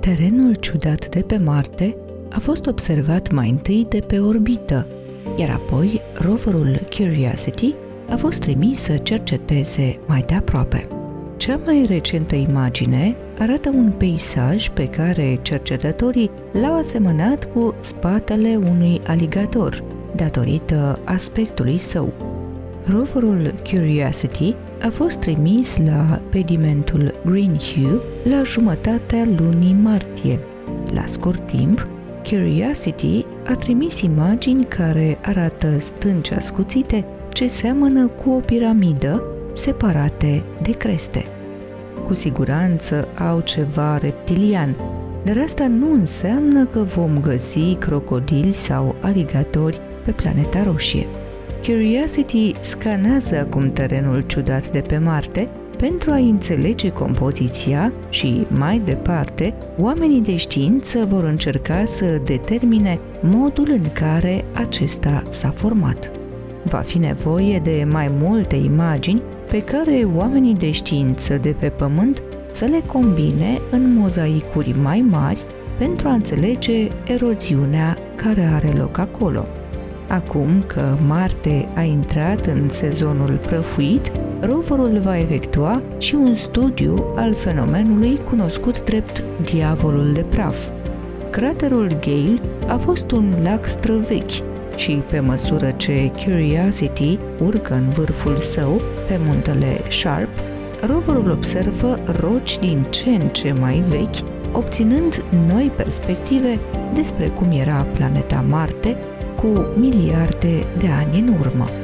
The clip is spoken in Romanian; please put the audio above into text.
Terenul ciudat de pe Marte a fost observat mai întâi de pe orbită, iar apoi roverul Curiosity a fost trimis să cerceteze mai de aproape. Cea mai recentă imagine arată un peisaj pe care cercetătorii l-au asemănat cu spatele unui aligator, datorită aspectului său. Roverul Curiosity a fost trimis la pedimentul Greenhue la jumătatea lunii martie. La scurt timp, Curiosity a trimis imagini care arată stânci ascuțite ce seamănă cu o piramidă, separate de creste. Cu siguranță au ceva reptilian, dar asta nu înseamnă că vom găsi crocodili sau aligatori pe planeta roșie. Curiosity scanează acum terenul ciudat de pe Marte pentru a înțelege compoziția și, mai departe, oamenii de știință vor încerca să determine modul în care acesta s-a format. Va fi nevoie de mai multe imagini pe care oamenii de știință de pe Pământ să le combine în mozaicuri mai mari pentru a înțelege eroziunea care are loc acolo. Acum că Marte a intrat în sezonul prăfuit, roverul va efectua și un studiu al fenomenului cunoscut drept diavolul de praf. Craterul Gale a fost un lac străvechi și, pe măsură ce Curiosity urcă în vârful său, pe muntele Sharp, roverul observă roci din ce în ce mai vechi, obținând noi perspective despre cum era planeta Marte cu miliarde de ani în urmă.